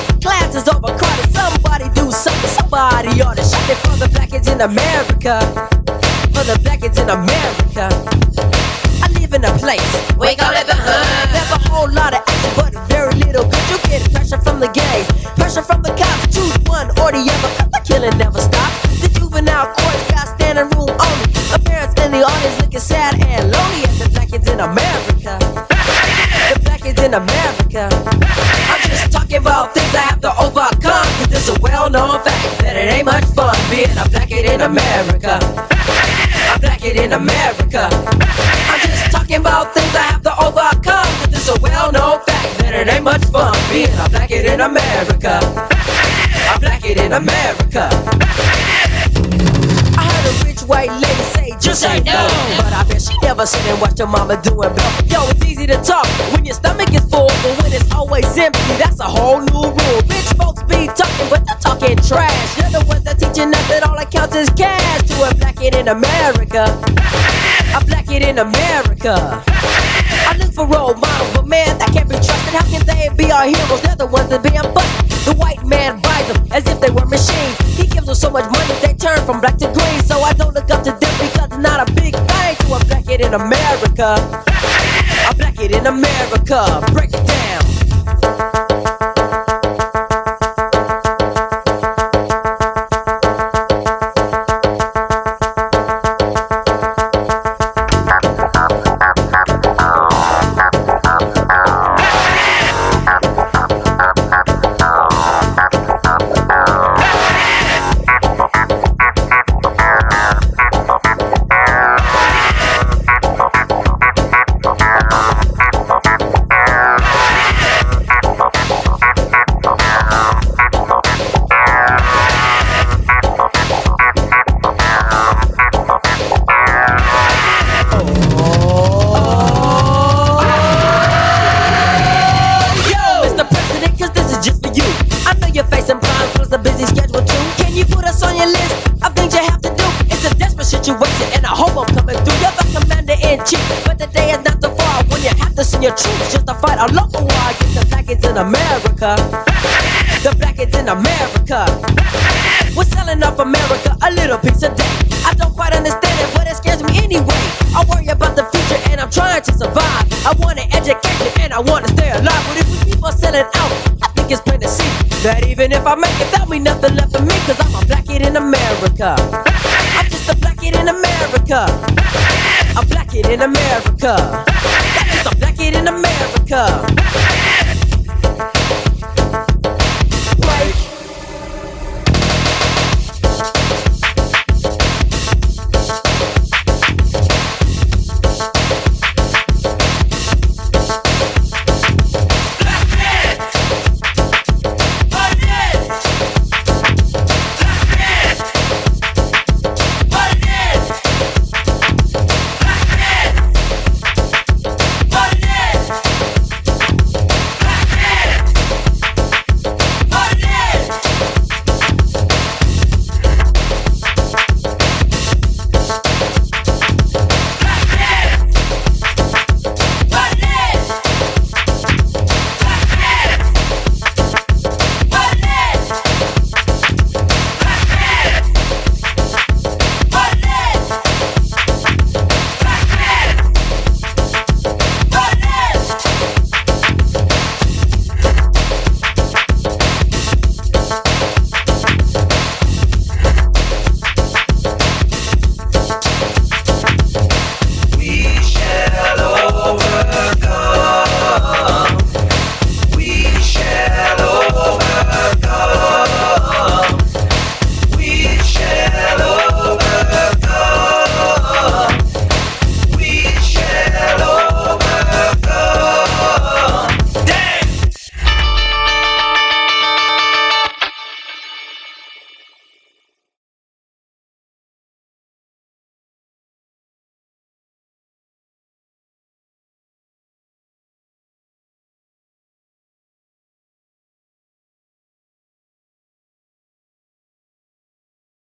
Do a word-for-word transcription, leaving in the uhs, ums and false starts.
Class is overcrowded. Somebody do something. Somebody ought to shout it for the black kids in America. For the black kids in America. I live in a place we call it the hood. There's a whole lot of action, but very little good. You get pressure from the gays, pressure from the cops. Choose one or the other, 'cause the killing never stops. The juvenile court got standing room only. The parents in the audience looking sad and lonely at the black kids in America. The black kids in America. I'm just talking about things I have to overcome, 'cause it's a well-known fact that it ain't much fun being a black kid in America. A black kid in America. I'm just talking about things I have to overcome, 'cause it's a well-known fact that it ain't much fun being a black kid in America. A black kid in America. I heard a rich white lady say, just say no. But I bet she never seen and watched her mama doing blow. Yo, it's easy to talk when your stomach is full, but when it's always empty, that's a whole new rule. Rich folks be talking, but they're talking trash. They're the ones that teaching us that all that counts is cash. To a black kid in America. A black kid in America. I look for role models, but man, that can't be trusted. How can they be our heroes? They're the ones that being busted. The white man buys them as if they were machines. He gives them so much money, they turn from black to green. So I don't look up to them because it's not a big thing. To a black kid in America. A black kid in America. Break it down. But the day is not so far when you have to send your troops just to fight a local war against the black kids in America. The black kids in America. We're selling off America a little piece a day. I don't quite understand it, but it scares me anyway. I worry about the future and I'm trying to survive. I want an education and I want to stay alive. But if we keep on selling out, I think it's plain to see that even if I make it, there'll be nothing left for me, 'cause I'm a black kid in America. I'm just a black kid in America. A black kid in America. That is a black kid in America.